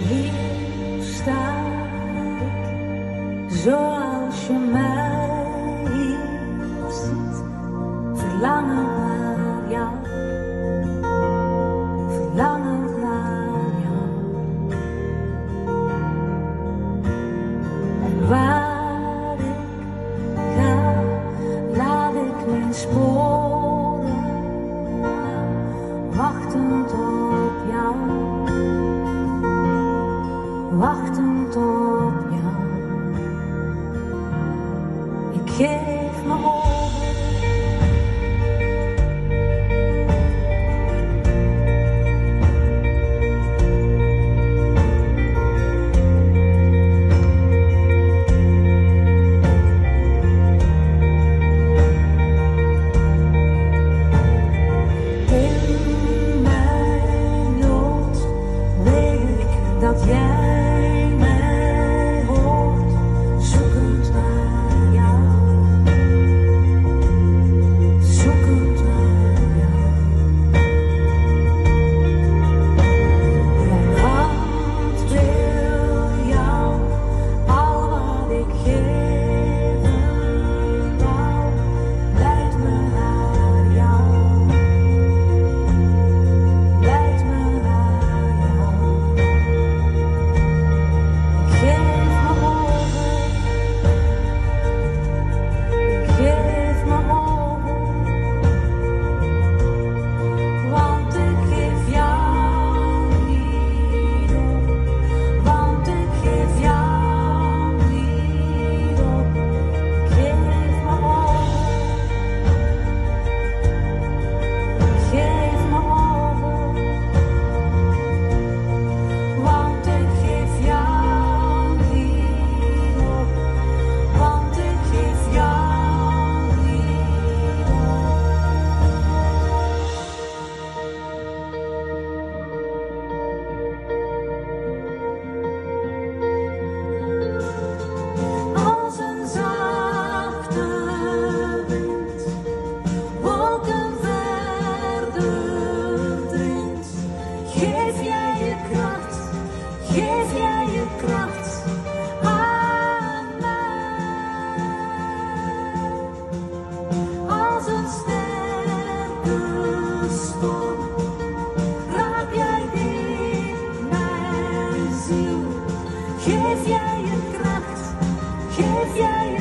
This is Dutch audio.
Hier sta ik, zoals je mij hier ziet, verlangen naar jou, verlangen naar jou. En waar ik ga, laat ik mijn sporen, wachtend op jou, wachtend op jou. Ik geef me over. In mijn nood weet ik dat jij mij hoort, zoekend naar jou, zoekend naar jou. Mijn hand wil jou, al wat ik geven wou, leidt me naar jou, leidt me naar jou. Ik geef me over, ik geef me over, want ik geef jou niet op, want ik geef jou niet op. Ik geef me over, ik geef me over, want ik geef jou niet op, want ik geef jou niet op. Als een zachte wind, wolken verder dringt, geef jij je kracht, geef jij je kracht aan mij. Als een sterke storm, raak jij diep mijn ziel, geef jij je kracht, geef jij